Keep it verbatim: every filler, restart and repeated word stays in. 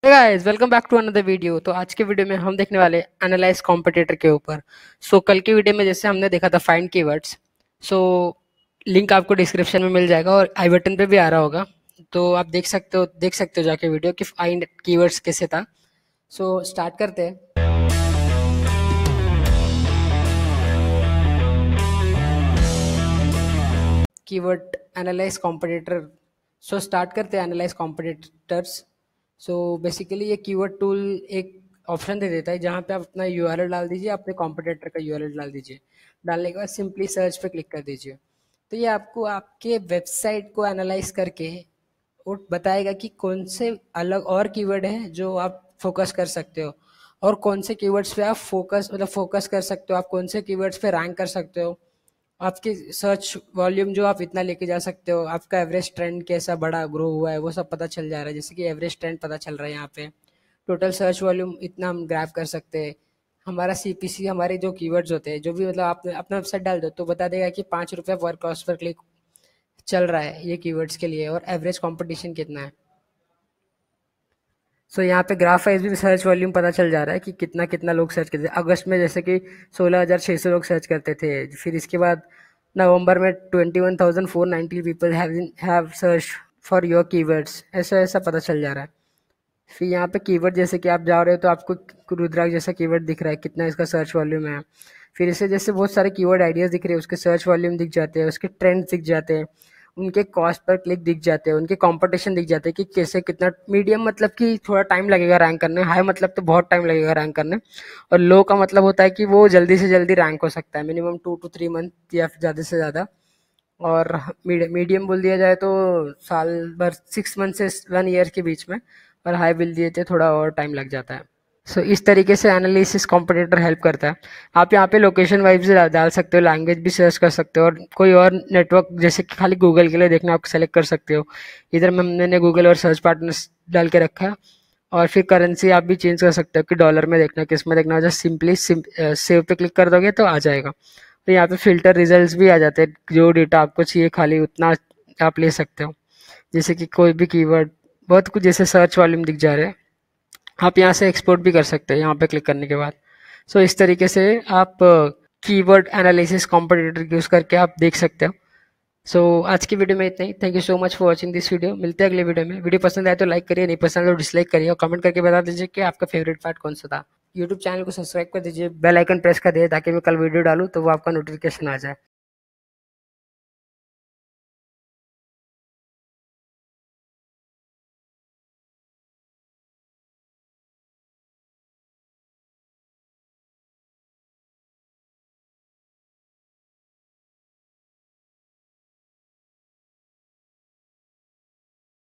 Hey guys, welcome back to another video. तो आज के वीडियो में हम देखने वाले एनालाइज कॉम्पिटिटर के ऊपर। सो so, कल की वीडियो में जैसे हमने देखा था फाइंड कीवर्ड्स, सो लिंक आपको डिस्क्रिप्शन में मिल जाएगा और आई बटन पे भी आ रहा होगा, तो आप देख सकते हो देख सकते हो जाके वीडियो कि फाइंड कीवर्ड्स कैसे था। सो so, स्टार्ट करते हैं। Keyword analyse competitor. So start करते हैं एनालाइज कॉम्पिटिटर्स। सो बेसिकली ये कीवर्ड टूल एक ऑप्शन दे देता है जहाँ पे आप अपना यूआरएल डाल दीजिए, अपने कॉम्पिटिटर का यूआरएल डाल दीजिए। डालने के बाद सिंपली सर्च पे क्लिक कर दीजिए। तो ये आपको आपके वेबसाइट को एनालाइज करके वो बताएगा कि कौन से अलग और कीवर्ड हैं जो आप फोकस कर सकते हो, और कौन से कीवर्ड्स पे आप फोकस मतलब फोकस कर सकते हो, आप कौन से कीवर्ड्स पे रैंक कर सकते हो, आपकी सर्च वॉल्यूम जो आप इतना लेके जा सकते हो, आपका एवरेज ट्रेंड कैसा बड़ा ग्रो हुआ है वो सब पता चल जा रहा है। जैसे कि एवरेज ट्रेंड पता चल रहा है, यहाँ पे टोटल सर्च वॉल्यूम इतना हम ग्रैब कर सकते हैं। हमारा सीपीसी, हमारे जो कीवर्ड्स होते हैं, जो भी मतलब आप अपना वेबसाइट डाल दो तो बता देगा कि पाँच रुपये पर कॉस्ट पर क्लिक चल रहा है ये कीवर्ड्स के लिए, और एवरेज कंपटीशन कितना है। सो so, यहाँ पे ग्राफ वाइज भी सर्च वॉल्यूम पता चल जा रहा है कि कितना कितना लोग सर्च करते थे। अगस्त में जैसे कि सोलह हज़ार छः सौ लोग सर्च करते थे, फिर इसके बाद नवंबर में twenty one thousand four ninety people have search for your keywords, ऐसा ऐसा पता चल जा रहा है। फिर यहाँ पे कीवर्ड जैसे कि आप जा रहे हो तो आपको रुद्राक्ष जैसा कीवर्ड दिख रहा है, कितना इसका सर्च वॉल्यूम है। फिर इसे जैसे बहुत सारे कीवर्ड आइडियाज दिख रहे हैं, उसके सर्च वॉल्यूम दिख जाते हैं, उसके ट्रेंड्स दिख जाते हैं, उनके कॉस्ट पर क्लिक दिख जाते हैं, उनके कंपटीशन दिख जाते हैं कि कैसे कितना। मीडियम मतलब कि थोड़ा टाइम लगेगा रैंक करने, हाई मतलब तो बहुत टाइम लगेगा रैंक करने, और लो का मतलब होता है कि वो जल्दी से जल्दी रैंक हो सकता है, minimum two to three month या ज़्यादा से ज़्यादा। और मीडियम बोल दिया जाए तो साल भर, सिक्स मंथ से वन ईयर के बीच में, और हाई बिल दिए थे थोड़ा और टाइम लग जाता है। सो so, इस तरीके से एनालिसिस कॉम्पिटिटर हेल्प करता है। आप यहाँ पे लोकेशन वाइज डाल सकते हो, लैंग्वेज भी सर्च कर सकते हो, और कोई और नेटवर्क जैसे कि खाली गूगल के लिए देखना आप सेलेक्ट कर सकते हो। इधर में मैंने गूगल और सर्च पार्टनर्स डाल के रखा है। और फिर करेंसी आप भी चेंज कर सकते हो कि डॉलर में देखना है, किस में देखना है। जस्ट सिंपली सेव पे क्लिक कर दोगे तो आ जाएगा। तो यहाँ पे फिल्टर रिजल्ट्स भी आ जाते हैं, जो डेटा आपको चाहिए खाली उतना आप ले सकते हो। जैसे कि कोई भी कीवर्ड, बहुत कुछ, जैसे सर्च वॉल्यूम दिख जा रहे हैं, आप यहाँ से एक्सपोर्ट भी कर सकते हैं यहाँ पे क्लिक करने के बाद। सो so, इस तरीके से आप कीवर्ड एनालिसिस कॉम्पिटिटर यूज़ करके आप देख सकते हो। सो so, आज की वीडियो में इतना ही। Thank you so much for watching this video. मिलते हैं अगले वीडियो में। वीडियो पसंद आए तो लाइक करिए, नहीं पसंद तो डिसलाइक करिए, और कमेंट करके बता दीजिए कि आपका फेवरेट पार्ट कौन सा था। यूट्यूब चैनल को सब्सक्राइब कर दीजिए, बेल आइकन प्रेस कर दीजिए ताकि मैं कल वीडियो डालूँ तो वो आपका नोटिफिकेशन आ जाए।